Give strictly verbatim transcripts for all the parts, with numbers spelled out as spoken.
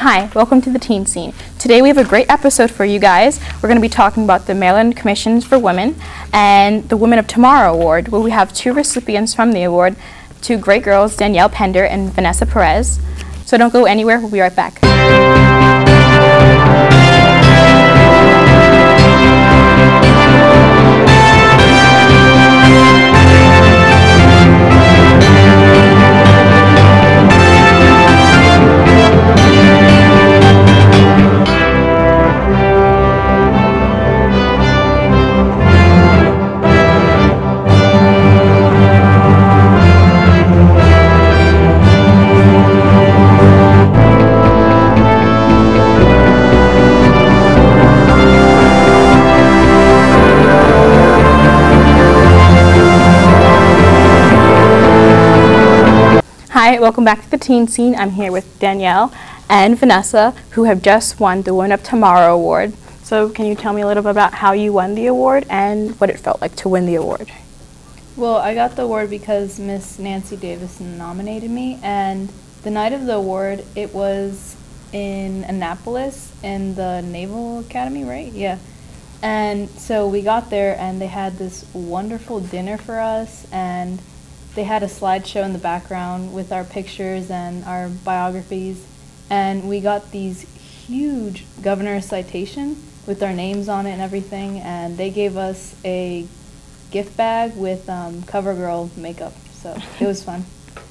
Hi, welcome to the Teen Scene. Today we have a great episode for you guys. We're going to be talking about the Maryland Commissions for Women and the Women of Tomorrow Award, where we have two recipients from the award, two great girls, Danielle Pender and Vanessa Perez. So don't go anywhere, we'll be right back. Hi, welcome back to the Teen Scene. I'm here with Danielle and Vanessa, who have just won the Women of Tomorrow Award. So can you tell me a little bit about how you won the award and what it felt like to win the award? Well, I got the award because Miss Nancy Davis nominated me, and the night of the award, it was in Annapolis in the Naval Academy, right? Yeah. And so we got there, and they had this wonderful dinner for us, and they had a slideshow in the background with our pictures and our biographies, and we got these huge governor's citation with our names on it and everything, and they gave us a gift bag with um, CoverGirl makeup, so it was fun.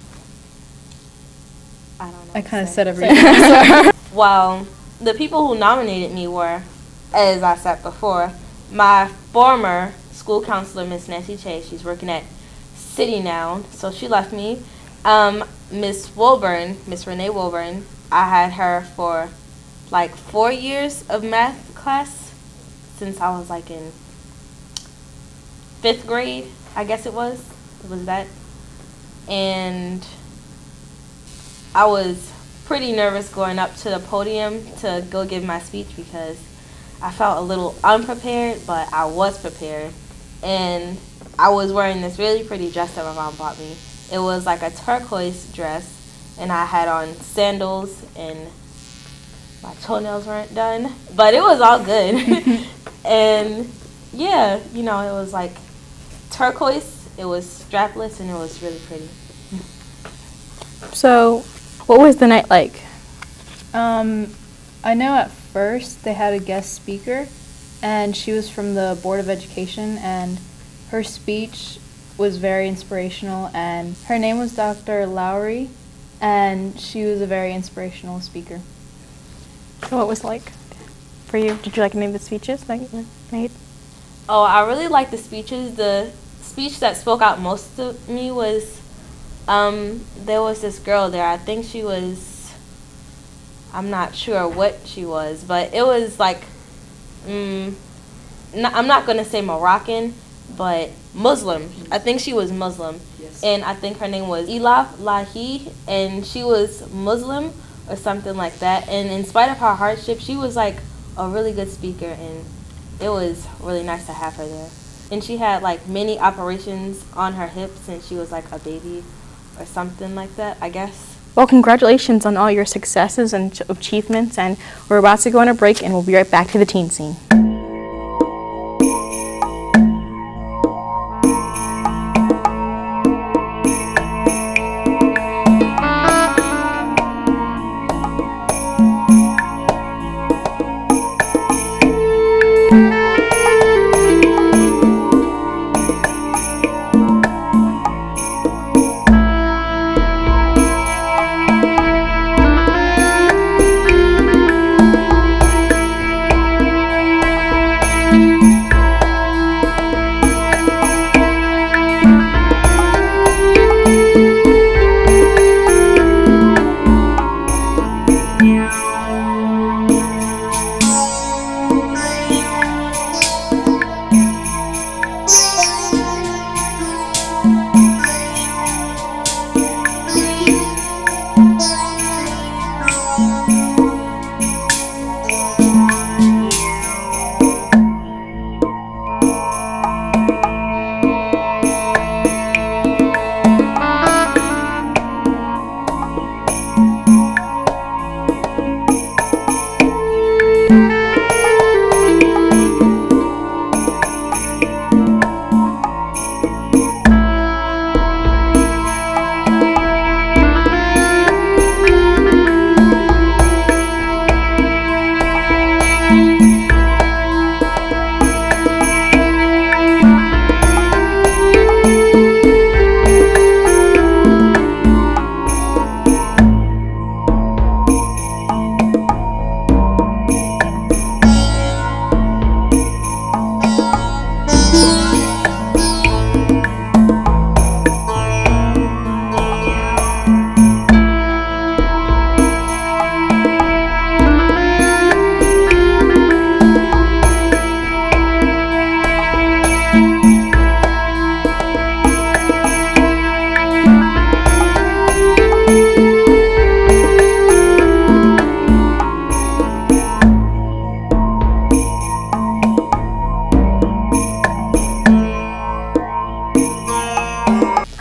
I don't know. I kind of said everything. Well, the people who nominated me were, as I said before, my former school counselor, Miss Nancy Chase. She's working at City now, so she left me. Um, Miss Wilburn, Miss Renee Wilburn, I had her for like four years of math class since I was like in fifth grade, I guess it was. It was that. And I was pretty nervous going up to the podium to go give my speech because I felt a little unprepared, but I was prepared. And I was wearing this really pretty dress that my mom bought me. It was like a turquoise dress, and I had on sandals, and my toenails weren't done, but it was all good. And yeah, you know, it was like turquoise, it was strapless, and it was really pretty. So, what was the night like? Um, I know at first they had a guest speaker, and she was from the Board of Education, and her speech was very inspirational, and her name was Doctor Lowry, and she was a very inspirational speaker. So what was it like for you? Did you like any of the speeches that you made? Oh, I really liked the speeches. The speech that spoke out most to me was, um, there was this girl there. I think she was, I'm not sure what she was, but it was like, mm, n I'm not going to say Moroccan, but Muslim. I think she was Muslim. Yes. And I think her name was Elaf Lahi, and she was Muslim or something like that. And in spite of her hardship, she was like a really good speaker, and it was really nice to have her there. And she had like many operations on her hips since she was like a baby or something like that, I guess. Well, congratulations on all your successes and achievements, and we're about to go on a break, and we'll be right back to the Teen Scene.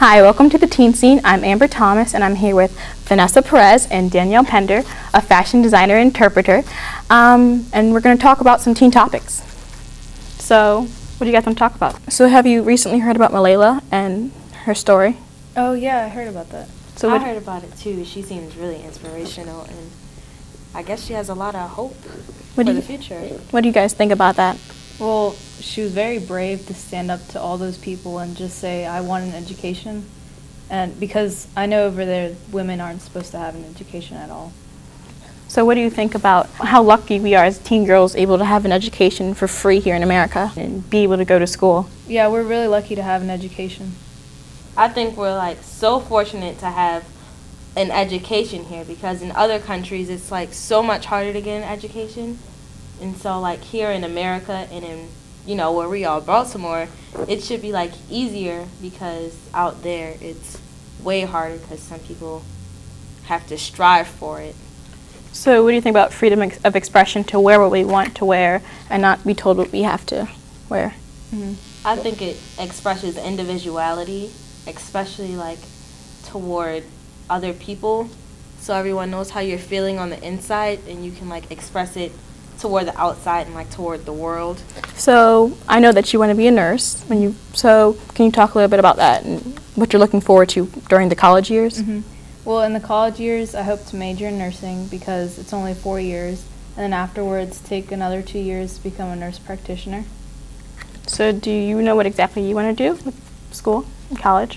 Hi, welcome to the Teen Scene. I'm Amber Thomas, and I'm here with Vanessa Perez and Danielle Pender, a fashion designer and interpreter, um, and we're going to talk about some teen topics. So, what do you guys want to talk about? So, have you recently heard about Malayla and her story? Oh yeah, I heard about that. So, I what, heard about it too. She seems really inspirational, and I guess she has a lot of hope What for do the you- future. what do you guys think about that? Well, she was very brave to stand up to all those people and just say, I want an education. And because I know over there, women aren't supposed to have an education at all. So, what do you think about how lucky we are as teen girls able to have an education for free here in America and be able to go to school? Yeah, we're really lucky to have an education. I think we're like so fortunate to have an education here, because in other countries it's like so much harder to get an education. And so like here in America and in, you know, where we are, Baltimore, it should be like easier, because out there it's way harder because some people have to strive for it. So, what do you think about freedom ex- of expression to wear what we want to wear and not be told what we have to wear? Mm-hmm. I think it expresses individuality, especially like toward other people, so everyone knows how you're feeling on the inside and you can like express it toward the outside and like toward the world. So, I know that you want to be a nurse. When you so, can you talk a little bit about that and what you're looking forward to during the college years? Mm-hmm. Well, in the college years, I hope to major in nursing because it's only four years, and then afterwards take another two years to become a nurse practitioner. So, do you know what exactly you want to do with school and college?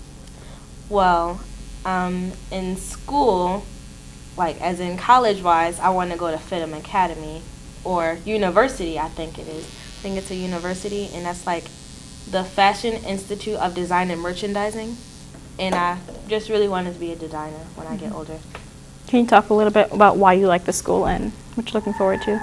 Well, um, in school, like as in college-wise, I want to go to FIDM Academy or university, I think it is. I think it's a university, and that's like the Fashion Institute of Design and Merchandising. And I just really wanted to be a designer when I get older. Can you talk a little bit about why you like the school and what you're looking forward to?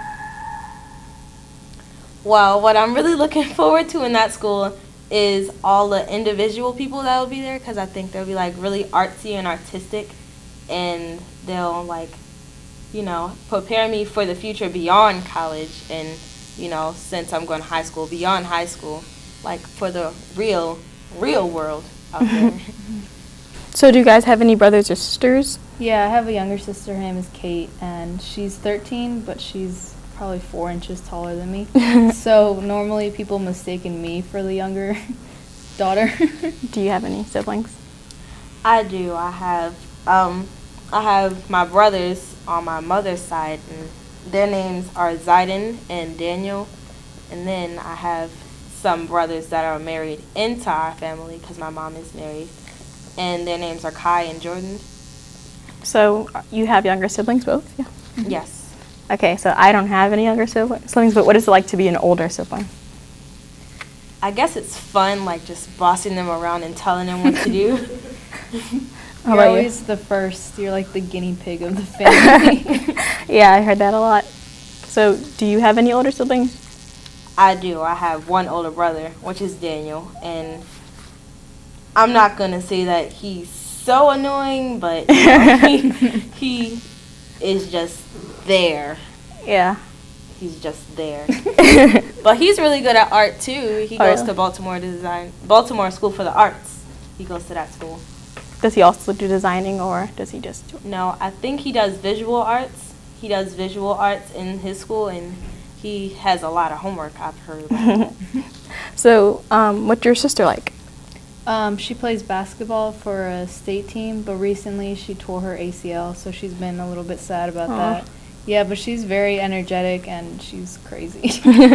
Well, what I'm really looking forward to in that school is all the individual people that will be there, because I think they'll be like really artsy and artistic, and they'll like, you know, prepare me for the future beyond college, and, you know, since I'm going to high school, beyond high school, like for the real, real world out there. So, do you guys have any brothers or sisters? Yeah, I have a younger sister. Her name is Kate, and she's thirteen, but she's probably four inches taller than me. So normally people mistaken me for the younger daughter. Do you have any siblings? I do. I have, um, I have my brothers on my mother's side, and their names are Zayden and Daniel. And then I have some brothers that are married into our family, because my mom is married, and their names are Kai and Jordan. So, you have younger siblings both? Yeah. Yes. Okay, so I don't have any younger sibli- siblings, but what is it like to be an older sibling? I guess it's fun, like just bossing them around and telling them what to do. How You're about you? always the first. You're like the guinea pig of the family. Yeah, I heard that a lot. So, do you have any older siblings? I do. I have one older brother, which is Daniel, and I'm not going to say that he's so annoying, but you know, he, he is just there. Yeah. He's just there. But he's really good at art too. He Oh, goes yeah? to Baltimore Design, Baltimore School for the Arts. He goes to that school. Does he also do designing, or does he just do No, I think he does visual arts. He does visual arts in his school, and he has a lot of homework, I've heard about. So, um, what's your sister like? Um, she plays basketball for a state team, but recently she tore her A C L, so she's been a little bit sad about Aw. that. Yeah, but she's very energetic and she's crazy.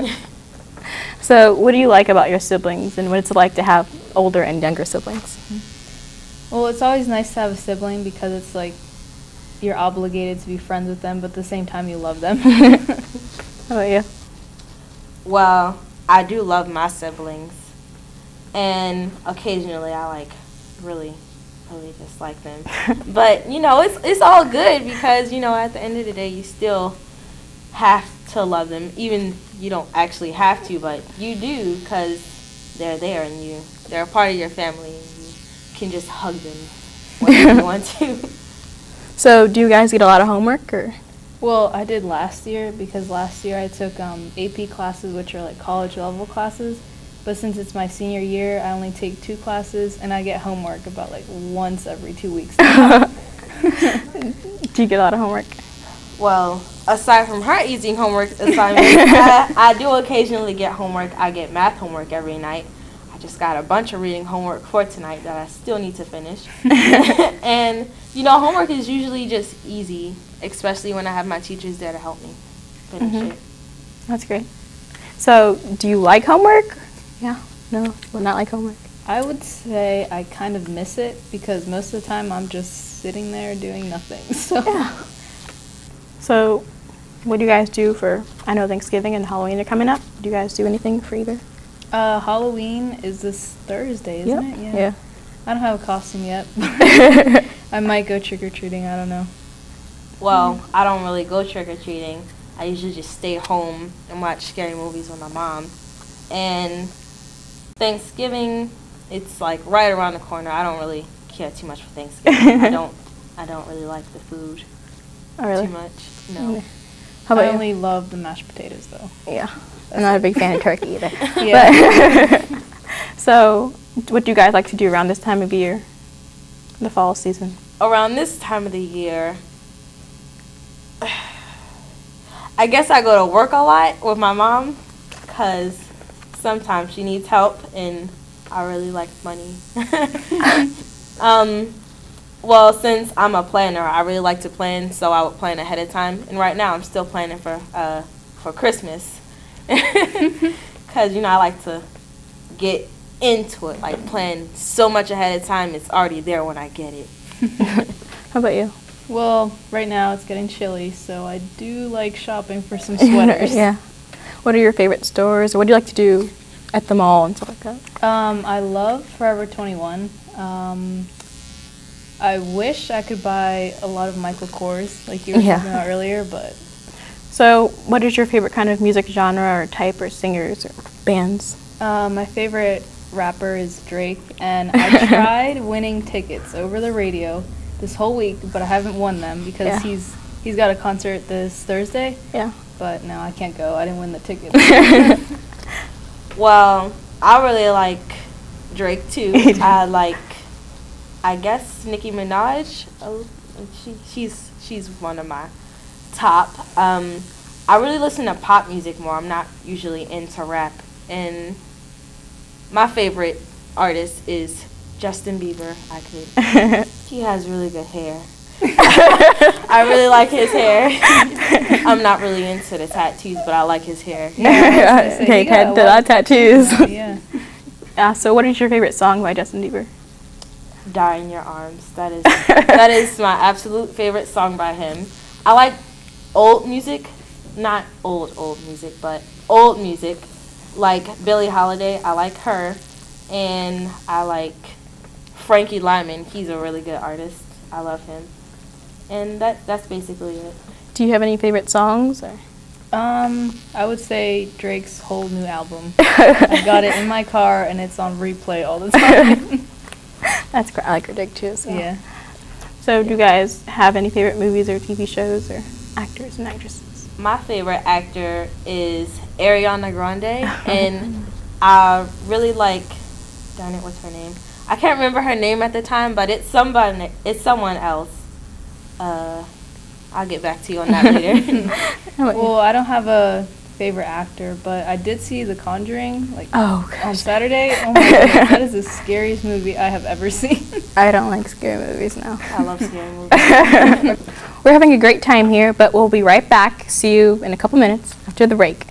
So, what do you like about your siblings, and what it's like to have older and younger siblings? Well, it's always nice to have a sibling because it's like you're obligated to be friends with them, but at the same time you love them. How about you? Well, I do love my siblings, and occasionally I like really, really dislike them. But you know, it's it's all good, because you know, at the end of the day, you still have to love them, even you don't actually have to, but you do, because they're there and you they're a part of your family, and you can just hug them whenever you want to. So, do you guys get a lot of homework, or? Well, I did last year because last year I took um, A P classes, which are like college level classes, But since it's my senior year, I only take two classes, and I get homework about like once every two weeks. Do you get a lot of homework? Well, aside from her easy homework assignments, I, I do occasionally get homework. I get math homework every night. I just got a bunch of reading homework for tonight that I still need to finish. And, you know, homework is usually just easy, especially when I have my teachers there to help me finish Mhm. it. That's great. So, do you like homework? Yeah. No. Would not like homework. I would say I kind of miss it because most of the time I'm just sitting there doing nothing. So. Yeah. So, what do you guys do for? I know Thanksgiving and Halloween are coming up. Do you guys do anything for either? Uh, Halloween is this Thursday, isn't Yep. it? Yeah. I don't have a costume yet. I might go trick or treating. I don't know. Well, I don't really go trick-or-treating. I usually just stay home and watch scary movies with my mom. And Thanksgiving, it's like right around the corner. I don't really care too much for Thanksgiving. I don't I don't really like the food Oh, really? too much. No. How I about you? only love the mashed potatoes though. Yeah. I'm not a big fan of turkey either. Yeah. But so, what do you guys like to do around this time of year? The fall season. Around this time of the year, I guess I go to work a lot with my mom because sometimes she needs help and I really like money. um, well, since I'm a planner, I really like to plan, so I would plan ahead of time. And right now I'm still planning for uh, for Christmas because, you know, I like to get into it, like plan so much ahead of time it's already there when I get it. How about you? Well, right now it's getting chilly, so I do like shopping for some sweaters. Yeah. What are your favorite stores? Or what do you like to do at the mall and stuff like that? Um, I love Forever twenty-one. Um, I wish I could buy a lot of Michael Kors, like you were Yeah. talking about earlier, but So, what is your favorite kind of music genre or type or singers or bands? uh, my favorite rapper is Drake, and I tried winning tickets over the radio this whole week, but I haven't won them because Yeah. he's he's got a concert this Thursday, Yeah. but no, I can't go. I didn't win the tickets. Well, I really like Drake too. I like, I guess, Nicki Minaj. Oh, she, she's she's one of my top. Um, I really listen to pop music more. I'm not usually into rap. And my favorite artist is Justin Bieber. I could. He has really good hair. I really like his hair. I'm not really into the tattoos, but I like his hair. Yeah, Okay, you got had a the lot lot of of tattoos. Yeah. Uh, so, what is your favorite song by Justin Bieber? Die in Your Arms. That is that is my absolute favorite song by him. I like old music, not old old music, but old music, like Billie Holiday. I like her, and I like Frankie Lyman. He's a really good artist. I love him, and that that's basically it. Do you have any favorite songs? Or? Um, I would say Drake's whole new album. I got it in my car and it's on replay all the time. That's great. I like her dig too. So. Yeah. So, do you guys have any favorite movies or T V shows or actors and actresses? My favorite actor is Ariana Grande, and I really like. Darn it, what's her name? I can't remember her name at the time, but it's somebody. It's someone else. Uh, I'll get back to you on that later. How about you? Well, I don't have a favorite actor, but I did see The Conjuring like Oh, on gosh. Saturday. Oh my goodness, that is the scariest movie I have ever seen. I don't like scary movies now. I love scary movies. We're having a great time here, but we'll be right back. See you in a couple minutes after the break.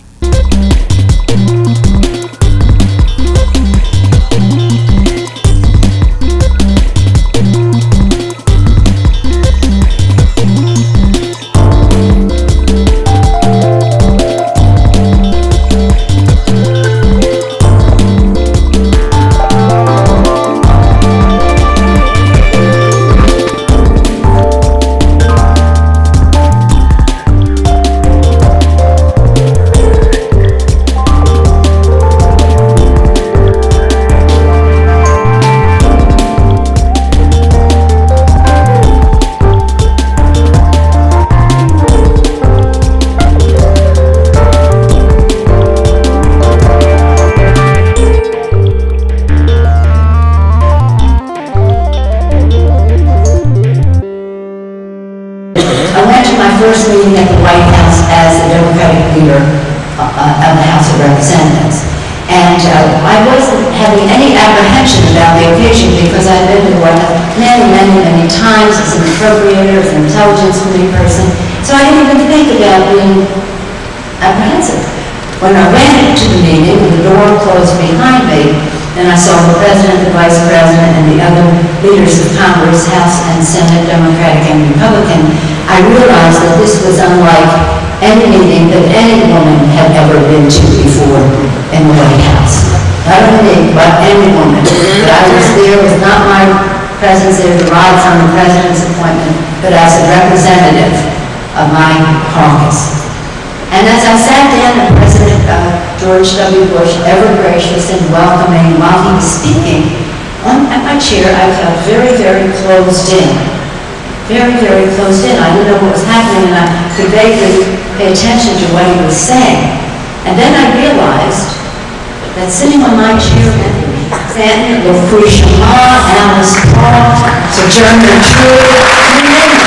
White House as the Democratic leader uh, uh, of the House of Representatives. And uh, I wasn't having any apprehension about the occasion because I've been to the White House many, many, many times as an appropriator, as an intelligence committee person. So I didn't even think about being apprehensive. When I went into the meeting, and the door closed behind me, then I saw the President, the Vice President, and the other leaders of Congress, House and Senate, Democratic and Republican. I realized that this was unlike any meeting that any woman had ever been to before in the White House. Not only me, but any woman. But I was there with not my presence there derived from the President's appointment, but as a representative of my caucus. And as I sat down, and President uh, George W. Bush, ever gracious and welcoming, while he was speaking, on, at my chair, I felt very, very closed in. Very, very closed in. I didn't know what was happening, and I could vaguely pay attention to what he was saying. And then I realized that sitting on my chair with me, Stanton, Lucretia Ma, Alice Paul, Sojourner Truth, you name it.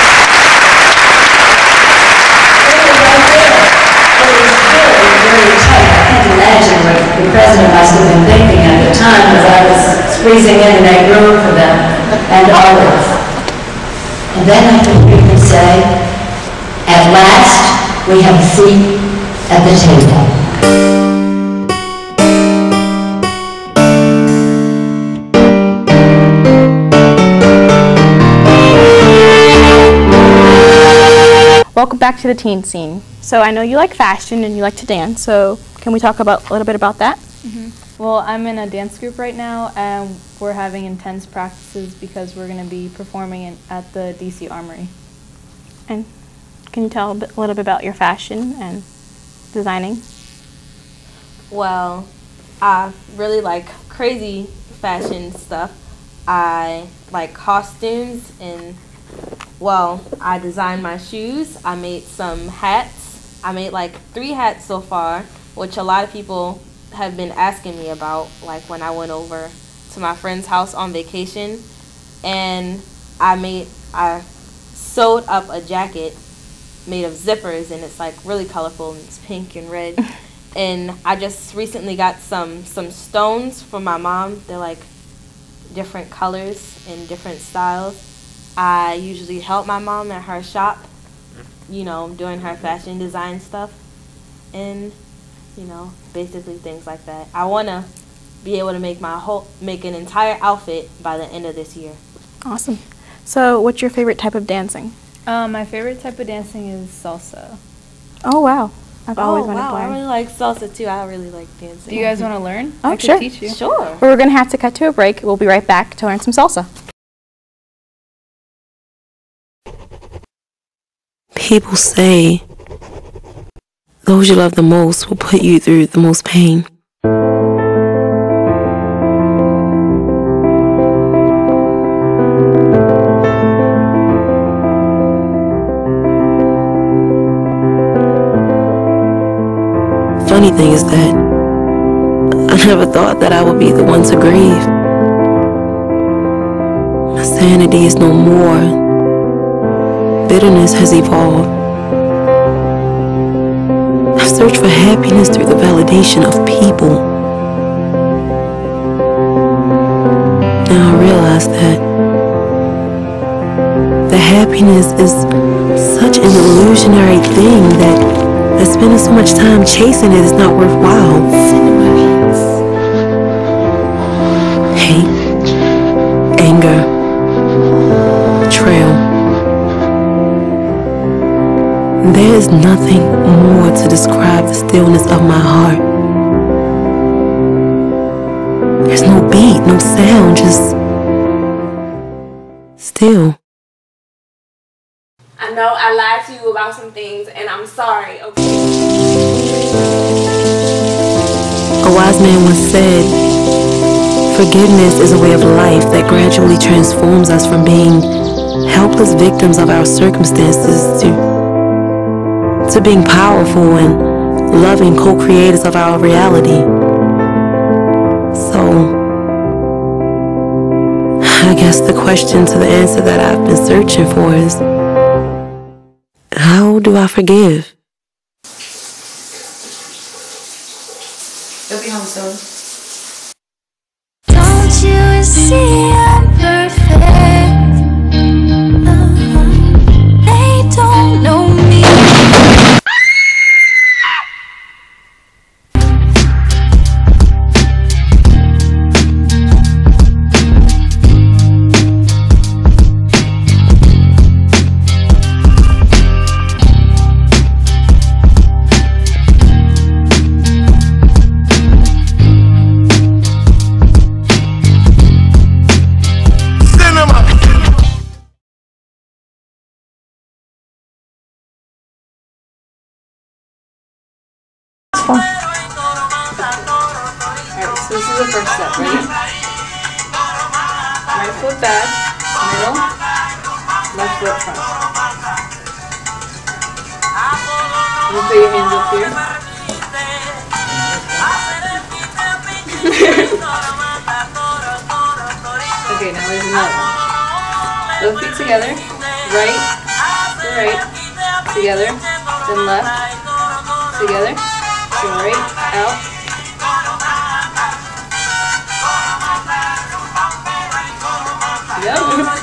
Imagine what the President must have been thinking at the time as I was squeezing in to make room for them and Olive. And then I could hear him say, at last we have a seat at the table. Welcome back to the teen scene. So I know you like fashion and you like to dance, so can we talk about a little bit about that? Mm-hmm. Well, I'm in a dance group right now, and we're having intense practices because we're going to be performing in, at the D C Armory. And can you tell a, bit, a little bit about your fashion and designing? Well, I really like crazy fashion stuff. I like costumes, and well, I designed my shoes. I made some hats. I made like three hats so far, which a lot of people have been asking me about, like when I went over to my friend's house on vacation. And I made, I sewed up a jacket made of zippers, and it's like really colorful, and it's pink and red. And I just recently got some, some stones from my mom. They're like different colors and different styles. I usually help my mom at her shop, you know, doing her fashion design stuff, and, you know, basically things like that. I want to be able to make my whole, make an entire outfit by the end of this year. Awesome. So what's your favorite type of dancing? Um, my favorite type of dancing is salsa. Oh, wow. I've always oh, wanted wow, to learn. I really like salsa too. I really like dancing. Do you guys want to learn? Oh, I could sure. teach you. Sure. Well, we're going to have to cut to a break. We'll be right back to learn some salsa. People say those you love the most will put you through the most pain. Funny thing is that I never thought that I would be the one to grieve. My sanity is no more. Bitterness has evolved. I've searched for happiness through the validation of people. Now I realize that the happiness is such an illusionary thing that, that spending so much time chasing it is not worthwhile. Hate, anger, betrayal. There is nothing more to describe the stillness of my heart. There's no beat, no sound, just still. I know I lied to you about some things, and I'm sorry, okay? A wise man once said, forgiveness is a way of life that gradually transforms us from being helpless victims of our circumstances to to being powerful and loving co-creators of our reality. So, I guess the question to the answer that I've been searching for is, how how do I forgive? You'll be home soon. Don't you see I'm perfect? They don't know me. Alright, so this is the first step, ready? Right foot back, middle, left foot front. You put your hands up here. Okay, now there's another one. Both feet together, right to right, together, then left, together. So right, out. Yep.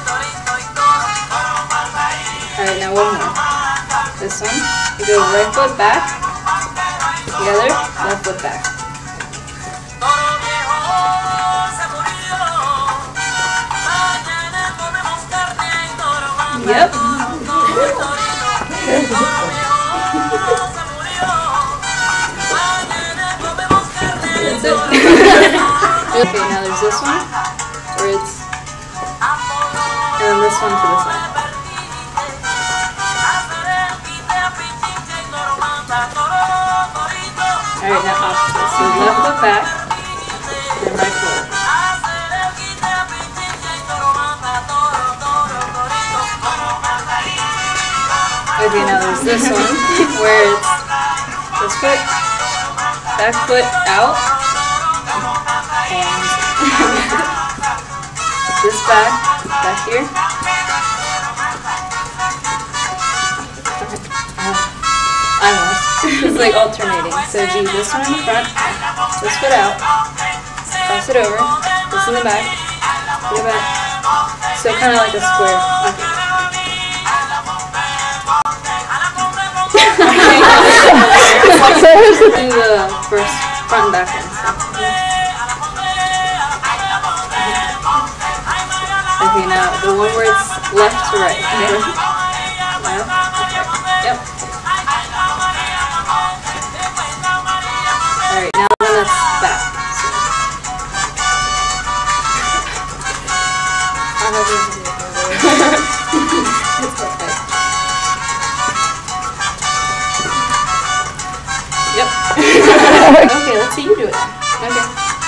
Alright, now one more. This one. You go right foot back, together, left foot back. Yep. That's it. Okay, now there's this one, where it's, and then this one to the side. Alright, now opposite. So left foot back, then right foot. Okay, now there's this one, where it's this foot, back foot out, and this back, back here. Uh, almost. It's like alternating. So do this one in the front, this foot out, cross it over, this in the back, get it back. So kind of like a square. Okay. Do the first front and back one. Okay, now the one where it's left to right. Okay. Left. Yep. Alright, now the one that's back. It's okay. Yep. Okay, let's see you do it. Okay.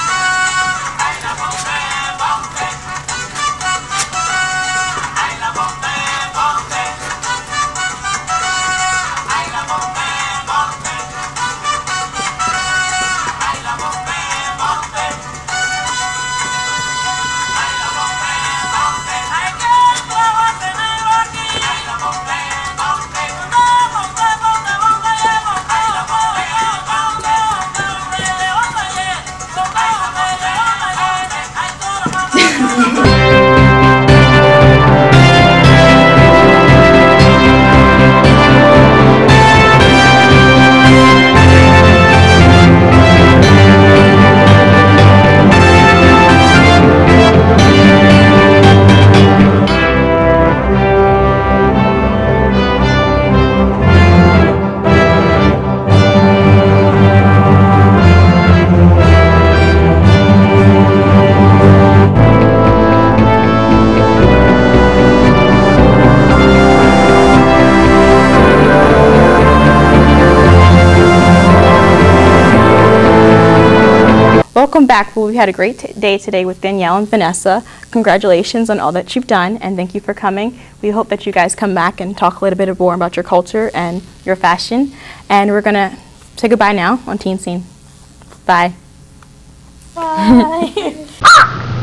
Welcome back. Well, we had a great t day today with Danielle and Vanessa. Congratulations on all that you've done, and thank you for coming. We hope that you guys come back and talk a little bit more about your culture and your fashion. And we're going to say goodbye now on Teen Scene. Bye. Bye.